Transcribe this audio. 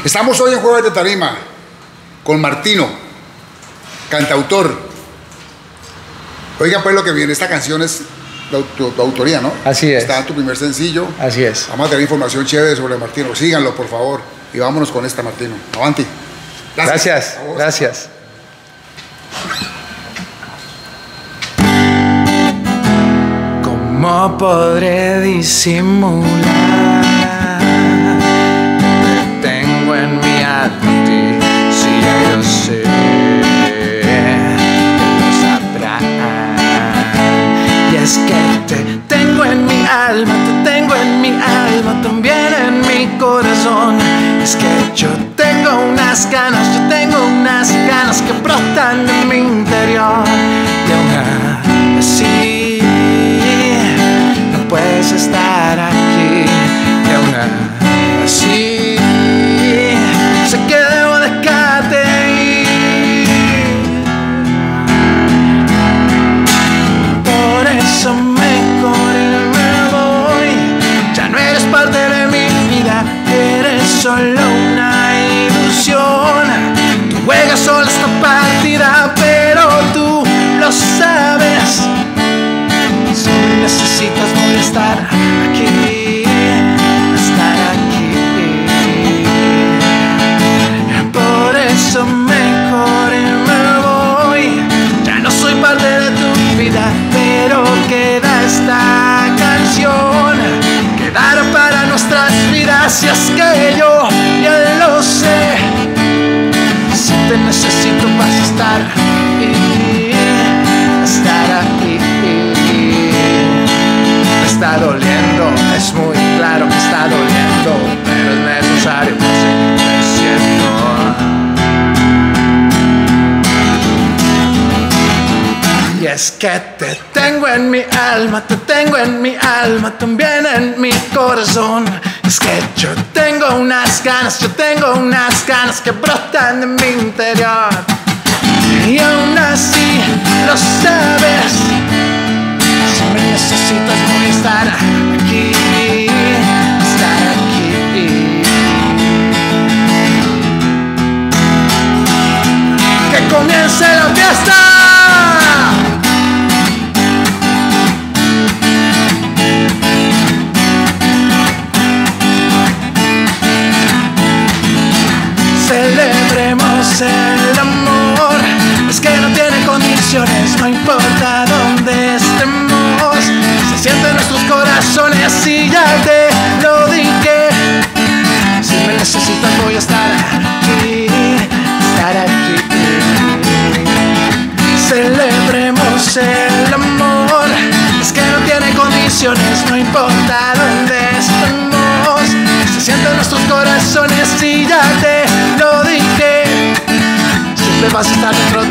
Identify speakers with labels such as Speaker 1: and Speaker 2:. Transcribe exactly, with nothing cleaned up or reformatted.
Speaker 1: Estamos hoy en Jueves de Tarima con Martino, cantautor. Oiga pues lo que viene, esta canción es de tu, tu autoría, ¿no?
Speaker 2: Así es.
Speaker 1: Está en tu primer sencillo.
Speaker 2: Así es.
Speaker 1: Vamos a tener información chévere sobre Martino. Síganlo, por favor. Y vámonos con esta, Martino. Avanti.
Speaker 2: Gracias. Gracias. Gracias. ¿Cómo podré disimular? Te tengo en mi alma, si ya yo sé que lo sabrás. Y es que te tengo en mi alma, te tengo en mi alma, también en mi corazón. Es que yo tengo unas ganas, yo tengo unas ganas que brotan de mi interior. Y aún así no puedes estar aquí. Y aún así sé que debo dejarte ir. Por eso mejor me voy. Ya no eres parte de mi vida, eres solo una ilusión. Tú juegas sola esta partida, pero tú lo sabes. Si me necesitas voy a estar aquí, estar aquí. Por eso mejor me voy. Ya no soy parte de tu vida, pero queda esta canción. Quedará para nuestras vidas. Y es que yo ya lo sé. Si te necesito vas a estar aquí, estar aquí. Me está doliendo, es muy claro que está doliendo, pero es necesario seguir creciendo. Y es que te tengo en mi alma, te tengo en mi alma, también en mi corazón. Es que yo tengo unas ganas, yo tengo unas ganas que brotan de mi interior. Y aún así lo sabes. Si me necesitas voy a estar aquí, estar aquí. Que comience la fiesta. Celebremos el amor, es que no tiene condiciones, no importa dónde estemos. Se sienten nuestros corazones y ya te lo dije. Si me necesitas voy a estar aquí, estar aquí. Celebremos el amor, es que no tiene condiciones, no importa dónde estemos. Se sienten nuestros corazones y ya te lo dije. Siempre vas a estar dentro de